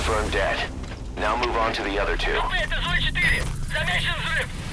confirmed dead. Now move on to the other two. Это зона 4. Замечен взрыв.